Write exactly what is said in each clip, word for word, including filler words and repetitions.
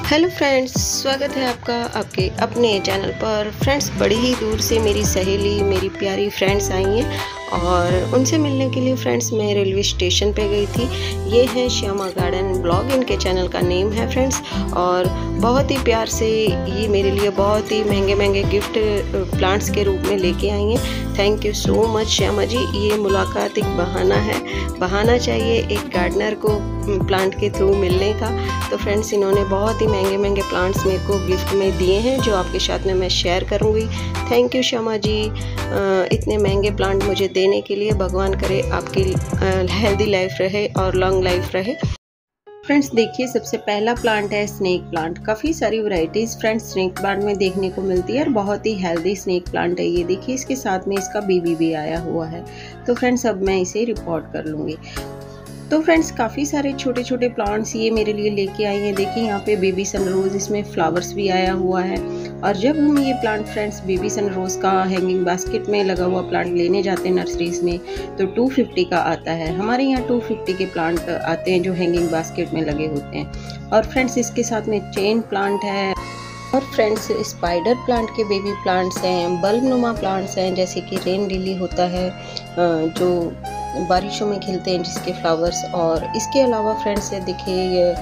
Hello friends, स्वागत है आपका आपके अपने चैनल पर। फ्रेंड्स, बड़ी ही दूर से मेरी सहेली, मेरी प्यारी फ्रेंड्स आई हैं और उनसे मिलने के लिए फ्रेंड्स मैं रेलवे स्टेशन पे गई थी। ये है श्यामा गार्डन ब्लॉग, इनके चैनल का नेम है फ्रेंड्स। और बहुत ही प्यार से ये मेरे लिए बहुत ही महंगे महंगे गिफ्ट प्लांट्स के रूप में लेके आई हैं। Thank you so much Shyama ji. ये मुलाकात एक बहाना है, बहाना चाहिए एक गार्डनर को प्लांट के थ्रू मिलने का। तो फ्रेंड्स, इन्होंने बहुत ही महंगे महंगे प्लांट्स मेरे को गिफ्ट में दिए हैं जो आपके साथ में मैं शेयर करूंगी। थैंक यू श्यामा जी, इतने महंगे प्लांट मुझे देने के लिए। भगवान करे आपकी हेल्दी लाइफ रहे और लॉन्ग लाइफ रहे। फ्रेंड्स देखिए, सबसे पहला प्लांट है स्नेक प्लांट। काफ़ी सारी वैरायटीज़ फ्रेंड्स स्नेक प्लांट में देखने को मिलती है और बहुत ही हेल्दी स्नेक प्लांट है ये। देखिए, इसके साथ में इसका बेबी भी आया हुआ है। तो फ्रेंड्स, अब मैं इसे रिपोर्ट कर लूँगी। तो फ्रेंड्स, काफ़ी सारे छोटे छोटे प्लांट्स ये मेरे लिए लेके आई हैं। देखिए, यहाँ पे बेबी सनरोज़, इसमें फ्लावर्स भी आया हुआ है। और जब हम ये प्लांट फ्रेंड्स बेबी सनरोज़ का हैंगिंग बास्केट में लगा हुआ प्लांट लेने जाते हैं नर्सरीज में, तो टू फिफ्टी का आता है। हमारे यहाँ टू फिफ्टी के प्लांट आते हैं जो हैंगिंग बास्केट में लगे होते हैं। और फ्रेंड्स, इसके साथ में चेन प्लांट है और फ्रेंड्स स्पाइडर प्लांट के बेबी प्लांट्स हैं, बल्ब नुमा प्लांट्स हैं, जैसे कि रेन लिली होता है जो बारिशों में खिलते हैं जिसके फ्लावर्स। और इसके अलावा फ्रेंड्स देखिए ये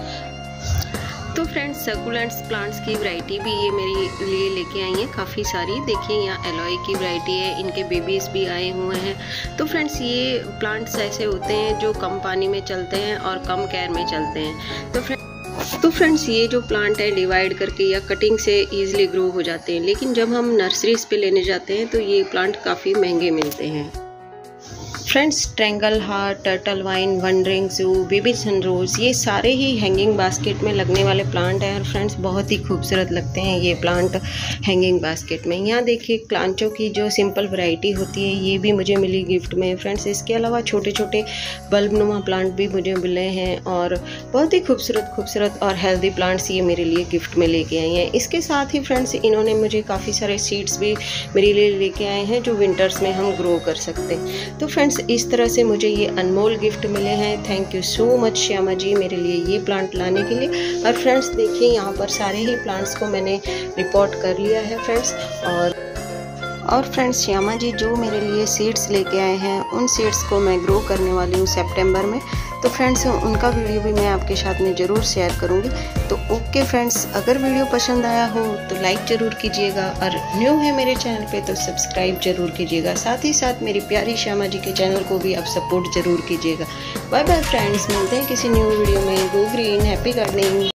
तो फ्रेंड्स सकुलेंट्स प्लांट्स की वैरायटी भी ये मेरे लिए लेके आई हैं काफ़ी सारी। देखिए, यहाँ एलोई की वैरायटी है, इनके बेबीज़ भी आए हुए हैं। तो फ्रेंड्स, ये प्लांट्स ऐसे होते हैं जो कम पानी में चलते हैं और कम केयर में चलते हैं। तो फ्रेंड्स तो फ्रेंड्स ये जो प्लांट है डिवाइड करके या कटिंग से ईजिली ग्रो हो जाते हैं, लेकिन जब हम नर्सरीज पे लेने जाते हैं तो ये प्लांट काफ़ी महंगे मिलते हैं। Friends, triangle heart, turtle vine, wandering jew, baby sunrose, ये सारे ही हैंगिंग बास्केट में लगने वाले प्लांट हैं। और फ्रेंड्स, बहुत ही खूबसूरत लगते हैं ये प्लांट हैंगिंग बास्केट में। यहाँ देखिए, क्लांचों की जो सिंपल वैरायटी होती है ये भी मुझे मिली गिफ्ट में फ्रेंड्स। इसके अलावा छोटे छोटे बल्ब नुमा प्लांट भी मुझे मिले हैं और बहुत ही खूबसूरत खूबसूरत और हेल्दी प्लांट्स ये मेरे लिए गिफ्ट में लेके आई हैं। इसके साथ ही फ्रेंड्स इन्होंने मुझे काफ़ी सारे सीड्स भी मेरे लिए लेके आए हैं जो विंटर्स में हम ग्रो कर सकते हैं। तो फ्रेंड्स, इस तरह से मुझे ये अनमोल गिफ्ट मिले हैं। Thank you so much Shyama ji मेरे लिए ये प्लांट लाने के लिए। और फ्रेंड्स देखिए, यहाँ पर सारे ही प्लांट्स को मैंने रिपोर्ट कर लिया है फ्रेंड्स। और और फ्रेंड्स, श्यामा जी जो मेरे लिए सीड्स लेके आए हैं उन सीड्स को मैं ग्रो करने वाली हूँ सितंबर में। तो फ्रेंड्स, उनका वीडियो भी मैं आपके साथ में ज़रूर शेयर करूँगी। तो ओके फ्रेंड्स, अगर वीडियो पसंद आया हो तो लाइक ज़रूर कीजिएगा और न्यू है मेरे चैनल पे तो सब्सक्राइब ज़रूर कीजिएगा। साथ ही साथ मेरी प्यारी श्यामा जी के चैनल को भी आप सपोर्ट ज़रूर कीजिएगा। बाय बाय फ्रेंड्स, मिलते हैं किसी न्यू वीडियो में। Go green, happy gardening.